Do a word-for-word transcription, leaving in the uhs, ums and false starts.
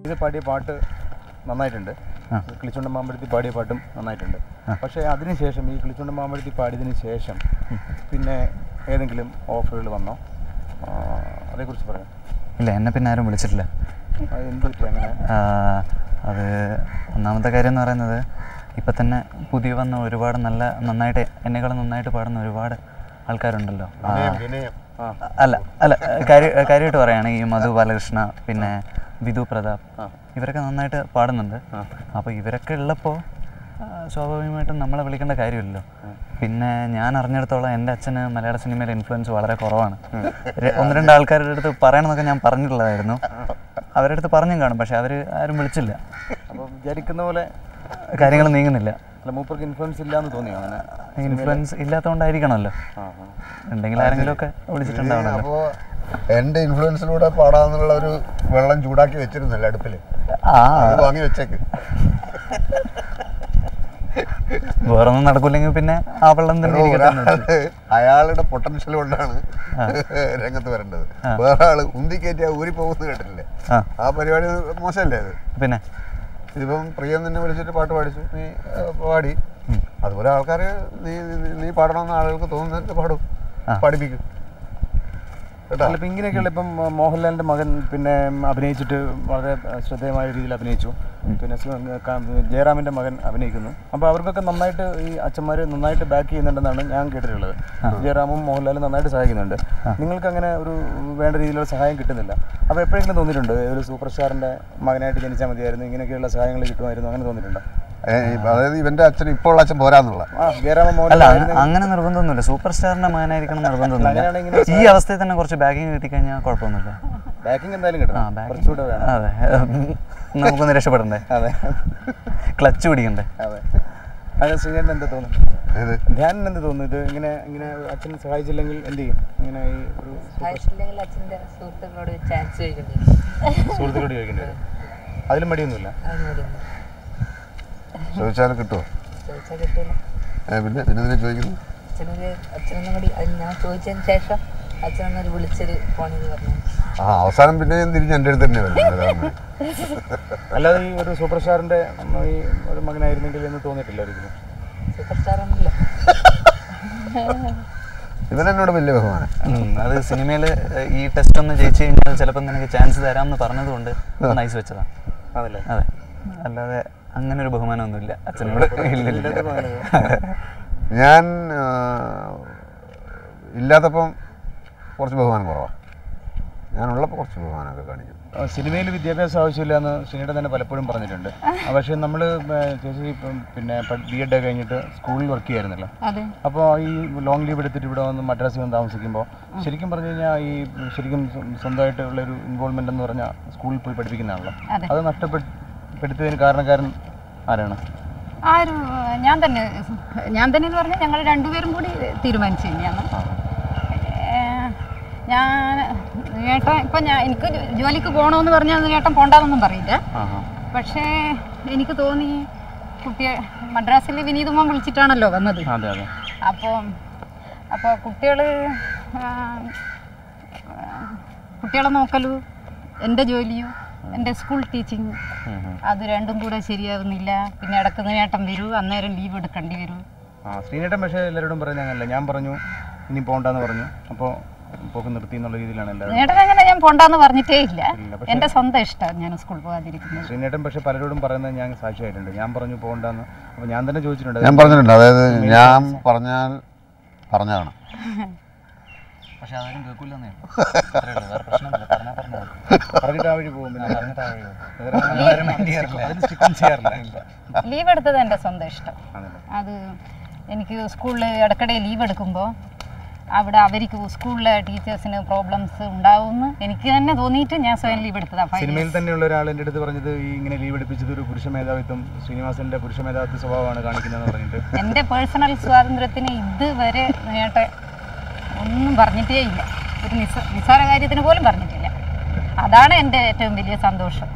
ഇത് പാടിയ പാട്ട് നന്നായിട്ടുണ്ട്. കിളിച്ചുണ്ടൻ മാമ്പഴത്തി പാടിയ പാട്ടും നന്നായിട്ടുണ്ട്. പക്ഷേ അതിനുശേഷം ഈ കിളിച്ചുണ്ടൻ മാമ്പഴത്തി പാടിയതിന് ശേഷം പിന്നെ ഏതെങ്കിലും ഓഫറുകൾ വന്നോ? അതേക്കുറിച്ച് പറയാം. ഇല്ല, എന്നെ പിന്നെ ആരും വിളിച്ചിട്ടില്ല. എന്ത് പറ്റി അങ്ങനെ? അത് ഒന്നാമത്തെ കാര്യം എന്ന് പറയുന്നത്, ഇപ്പം തന്നെ പുതിയ വന്ന ഒരുപാട് നല്ല നന്നായിട്ട് എന്നെക്കാളും നന്നായിട്ട് പാടുന്ന ഒരുപാട് ആൾക്കാരുണ്ടല്ലോ. അല്ല അല്ല കാര്യ കാര്യമായിട്ട് പറയുകയാണെങ്കിൽ ഈ മധു ബാലകൃഷ്ണ, പിന്നെ വിധു പ്രതാപ്, ഇവരൊക്കെ നന്നായിട്ട് പാടുന്നുണ്ട്. അപ്പോൾ ഇവരൊക്കെ ഉള്ളപ്പോൾ സ്വാഭാവികമായിട്ടും നമ്മളെ വിളിക്കേണ്ട കാര്യമില്ലല്ലോ. പിന്നെ ഞാൻ അറിഞ്ഞിടത്തോളം എൻ്റെ അച്ഛന് മലയാള സിനിമയിലെ ഇൻഫ്ലുവൻസ് വളരെ കുറവാണ്. ഒന്ന് രണ്ട് ആൾക്കാരുടെ അടുത്ത് പറയണമെന്നൊക്കെ ഞാൻ പറഞ്ഞിട്ടുള്ളതായിരുന്നു. അവരുടെ അടുത്ത് പറഞ്ഞും കാണും, പക്ഷെ അവർ ആരും വിളിച്ചില്ല. അപ്പോൾ വിചാരിക്കുന്ന പോലെ കാര്യങ്ങൾ നീങ്ങുന്നില്ല. മൂപ്പർക്ക് ഇൻഫ്ലുവൻസ് ഇല്ല എന്ന് തോന്നിയോ? അങ്ങനെ ഇൻഫ്ലുവൻസ് ഇല്ലാത്തതുകൊണ്ടായിരിക്കണമല്ലോ. ഉണ്ടെങ്കിൽ ആരെങ്കിലും ഒക്കെ വിളിച്ചിട്ടുണ്ടാവണല്ലോ. അപ്പോൾ എൻ്റെ ഇൻഫ്ലുവൻസിലൂടെ പാടാന്നുള്ള ഒരു വെള്ളം ചൂടാക്കി വെച്ചിരുന്നല്ലോ അടുപ്പിൽ, അത് വാങ്ങി വെച്ചേക്ക്. വേറൊന്നും നടക്കൂല്ലെങ്കിൽ പിന്നെ ആ വെള്ളം തന്നെ അയാളുടെ പൊട്ടൻഷ്യൽ കൊണ്ടാണ് രംഗത്ത് വരേണ്ടത്. വേറെ ആള് ഉന്തി കയറ്റി ഊരി പോകുന്നത് കേട്ടില്ലേ? ആ പരിപാടി മോശമല്ലേ അത്? പിന്നെ ഇതിപ്പം പ്രിയം നിന്നെ വിളിച്ചിട്ട് പാട്ട് പാടിച്ചു, നീ പാടി. അതുപോലെ ആൾക്കാർ നീ നീ പാടണമെന്ന് ആളുകൾക്ക് തോന്നുന്നതിന് പാടും, പഠിപ്പിക്കും കേട്ടോ. ഇപ്പം ഇങ്ങനെയൊക്കെയുള്ള ഇപ്പം മോഹൻലാലിൻ്റെ മകൻ പിന്നെ അഭിനയിച്ചിട്ട് വളരെ ശ്രദ്ധേയമായ രീതിയിൽ അഭിനയിച്ചു. പിന്നെ ജയറാമിൻ്റെ മകൻ അഭിനയിക്കുന്നു. അപ്പോൾ അവർക്കൊക്കെ നന്നായിട്ട് ഈ അച്ഛന്മാർ നന്നായിട്ട് ബാക്ക് ചെയ്യുന്നുണ്ടെന്നാണ് ഞാൻ കേട്ടിട്ടുള്ളത്. ജയറാമും മോഹൻലാലും നന്നായിട്ട് സഹായിക്കുന്നുണ്ട്. നിങ്ങൾക്ക് അങ്ങനെ ഒരു വേണ്ട രീതിയിലുള്ള സഹായം കിട്ടുന്നില്ല. അപ്പോൾ എപ്പോഴെങ്കിലും തോന്നിയിട്ടുണ്ട് ഒരു സൂപ്പർ സ്റ്റാറിൻ്റെ മകനായിട്ട് ജനിച്ചാൽ മതിയായിരുന്നു, ഇങ്ങനെയൊക്കെയുള്ള സഹായങ്ങൾ കിട്ടുമായിരുന്നു, അങ്ങനെ തോന്നിയിട്ടുണ്ടോ? അതായത് ഇവന്റെ അച്ഛൻ ഇപ്പോൾ അച്ഛൻ പോരാന്നുള്ള അല്ല, അങ്ങനെ നിർബന്ധമൊന്നുമില്ല. സൂപ്പർ സ്റ്റാറിന്റെ മകനായിരിക്കണം നിർബന്ധമൊന്നുമില്ല. ഈ അവസ്ഥയിൽ തന്നെ കുറച്ച് ബാക്കിങ് കിട്ടിക്കഴിഞ്ഞാൽ കുഴപ്പമൊന്നുമില്ല. ബാക്കിങ് എന്തായാലും കിട്ടണം. അതെ, നമുക്കൊന്ന് രക്ഷപ്പെടണ്ടേ? അതെ, ക്ലച്ച് പിടിക്കണ്ടേ? അതെ. അത് ശ്രീനേട്ടൻ എന്താ തോന്നുന്നു? ധ്യാൻ എന്ത് തോന്നുന്നു? ഇത് ഇങ്ങനെ ഇങ്ങനെ അച്ഛൻ സഹായിച്ചില്ലെങ്കിൽ എന്ത് ചെയ്യും? ഇങ്ങനെ ഈ ഒരു സുഹൃത്തുക്കളോട് ചോദിക്കേണ്ടി വരും. അതിലും മടിയൊന്നുമില്ല. ചോദിച്ചാലും കിട്ടുമോ? പിന്നെ പിന്നെ ചോദിക്കുന്നു. ആ അവസാനം പിന്നെ തിരിഞ്ഞ് എൻ്റെ അടുത്ത് തന്നെ വരുന്നത്. അല്ലാതെ ഈ ഒരു സൂപ്പർ സ്റ്റാറിന്റെ ഈ ഒരു മകനായിരുന്നെങ്കിൽ എന്ന് തോന്നിയിട്ടില്ല ഒരിക്കലും? ഇവനെന്നോട് വലിയ ബഹുമാനം. അത് സിനിമയിൽ ഈ ടെസ്റ്റ് ഒന്ന് ജയിച്ചു കഴിഞ്ഞാൽ ചിലപ്പോൾ നിനക്ക് ചാൻസ് തരാമെന്ന് പറഞ്ഞതുകൊണ്ട് നൈസ് വെച്ചതാണ്. അതല്ലേ? അതെ, അല്ലാതെ അങ്ങനെ ഒരു ബഹുമാനമൊന്നുമില്ല അച്ഛനോട്. ഞാൻ ഇല്ലാത്തപ്പം കുറച്ച് ബഹുമാനം കുറവാണ്, ഞാനുള്ളപ്പോൾ കുറച്ച് ബഹുമാനമൊക്കെ കാണിക്കും. സിനിമയിൽ വിദ്യാഭ്യാസം ആവശ്യമില്ല എന്ന് ശ്രീനേട്ടൻ തന്നെ പലപ്പോഴും പറഞ്ഞിട്ടുണ്ട്. പക്ഷേ നമ്മൾ ചേച്ചി പിന്നെ ബി എഡ് കഴിഞ്ഞിട്ട് സ്കൂളിൽ വർക്ക് ചെയ്യായിരുന്നല്ലോ. അപ്പോൾ ഈ ലോങ് ലീവ് എടുത്തിട്ട് ഇവിടെ വന്ന് മദ്രാസിൽ വന്ന് താമസിക്കുമ്പോൾ ശരിക്കും പറഞ്ഞു കഴിഞ്ഞാൽ ഈ ശരിക്കും സ്വന്തമായിട്ടുള്ളൊരു ഇൻവോൾവ്മെൻ്റ് എന്ന് പറഞ്ഞാൽ സ്കൂളിൽ പോയി പഠിപ്പിക്കുന്നതാണല്ലോ. അത് നഷ്ടപ്പെടുത്തിയതിന് കാരണക്കാരൻ ആരാണ്? ആരും ഞാൻ തന്നെ ഞാൻ തന്നെ എന്ന് പറഞ്ഞാൽ ഞങ്ങൾ രണ്ടുപേരും കൂടി തീരുമാനിച്ചു തന്നെയാണ്. ഞാൻ ഏട്ടൻ ഇപ്പം ഞാൻ എനിക്ക് ജോലിക്ക് പോകണമെന്ന് പറഞ്ഞാൽ ഏട്ടൻ പോണ്ടാന്നൊന്നും പറയില്ല. പക്ഷേ എനിക്ക് തോന്നി കുട്ടിയെ മദ്രാസിൽ വിനീതുമോൻ വിളിച്ചിട്ടാണല്ലോ വന്നത്. അപ്പോൾ അപ്പോൾ കുട്ടികൾ കുട്ടികളെ നോക്കലും എൻ്റെ ജോലിയും എൻ്റെ സ്കൂൾ ടീച്ചിങ് അത് രണ്ടും കൂടെ ശരിയാവുന്നില്ല. പിന്നെ ഇടയ്ക്ക് ഏട്ടൻ വരൂ, അന്നേരം ലീവ് എടുക്കേണ്ടി വരും. ആ ശ്രീനേട്ടൻ പക്ഷേ എല്ലാവരോടും പറയുന്നത് അങ്ങനല്ല. ഞാൻ പറഞ്ഞു ഇനി പോകണ്ടെന്ന് പറഞ്ഞു, അപ്പോൾ പോക്ക് നിർത്തി എന്നുള്ള രീതിയിലാണ് എല്ലാവരും. ഏട്ടൻ അങ്ങനെ ഞാൻ പോകണ്ടെന്ന് പറഞ്ഞിട്ടേ ഇല്ല, എൻ്റെ സ്വന്തം ഇഷ്ടമാണ് ഞാൻ സ്കൂളിൽ പോകാതിരിക്കുന്നത്. ശ്രീനേട്ടൻ പക്ഷേ പലരോടും പറയുന്നത് ഞാൻ സാക്ഷിയായിട്ടുണ്ട്. ഞാൻ പറഞ്ഞു പോകണ്ടെന്ന്, അപ്പോൾ ഞാൻ തന്നെ ചോദിച്ചിട്ടുണ്ട്. ഞാൻ പറഞ്ഞിട്ടുണ്ട്, അതായത് ഞാൻ പറഞ്ഞാൽ പറഞ്ഞതാണ്. പക്ഷെ അതാരും കേൾക്കില്ലെന്നേ. ലീവ് എടുത്തത് എൻ്റെ സ്വന്തം ഇഷ്ടം. അത് എനിക്ക് സ്കൂളിൽ ഇടയ്ക്കിടെ ലീവ് എടുക്കുമ്പോൾ അവിടെ അവർക്ക് സ്കൂളിലെ ടീച്ചേഴ്സിന് പ്രോബ്ലംസ് ഉണ്ടാവുമെന്ന് എനിക്ക് തന്നെ തോന്നിയിട്ട് ഞാൻ സ്വയം ലീവ് എടുത്തതാണ്. സിനിമയിൽ തന്നെയുള്ള ഒരാൾ എൻ്റെ അടുത്ത് പറഞ്ഞത് ഈ ഇങ്ങനെ ലീവ് എടുപ്പിച്ചത് ഒരു പുരുഷ മേധാവിത്വം, ശ്രീനിവാസന്റെ പുരുഷ മേധാവിത്വ സ്വഭാവമാണ് കാണിക്കുന്നതെന്ന് പറഞ്ഞിട്ട്. എൻ്റെ പേഴ്സണൽ സ്വാതന്ത്ര്യത്തിന് ഇതുവരെ നേട്ടെ ഒന്നും പറഞ്ഞിട്ടേ ഇല്ല. ഒരു നിസ്സാര കാര്യത്തിന് പോലും പറഞ്ഞിട്ടില്ല. അതാണ് എൻ്റെ ഏറ്റവും വലിയ സന്തോഷം.